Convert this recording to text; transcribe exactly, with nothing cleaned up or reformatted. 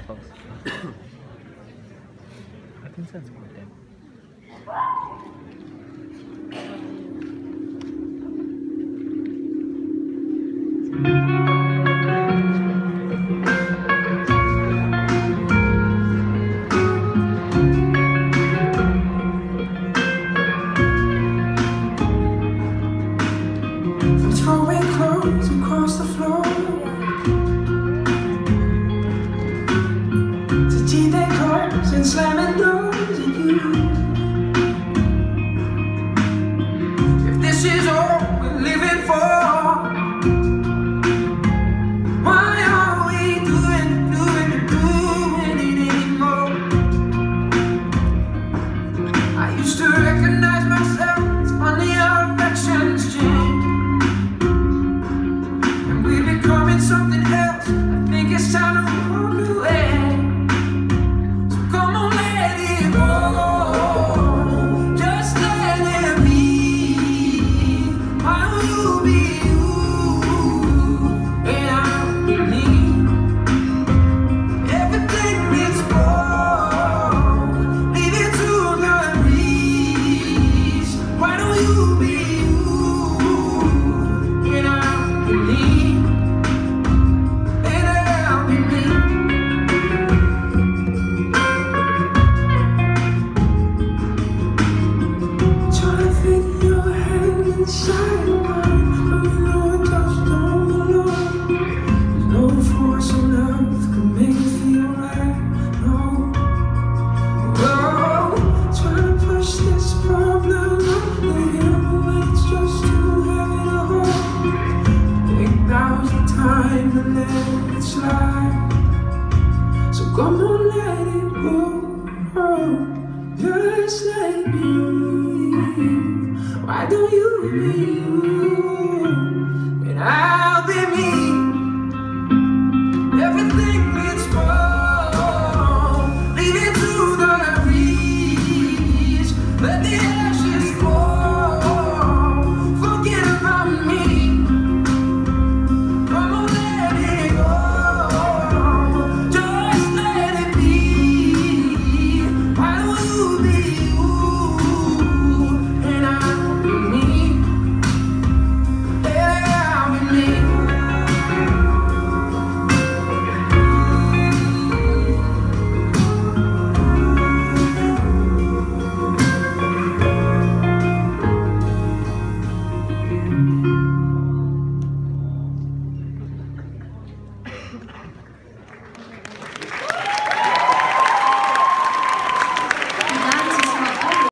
Raffles. I can sense with them. Throwing clothes across the floor to teeth and claws and slamming doors at you. If this is all we're living for, why are we doing, doing, doing it anymore? I used to recognize myself. It's funny how affections change. Something else, I think it's time to walk away. So come on, let it go. Just let it be. Why don't you be you and I'll be me? Everything needs more. Leave it to the breeze. Why don't you be you and I'll be me? Inside mine, but we know it just don't belong. There's no force on earth can make it feel right, no. Oh, trying to push this problem up the hill, but it's just too heavy to hold. I think now's the time to let it slide. So come on, let it go, oh, just let it be. Why don't you be you and I'll be me? Everything needs more.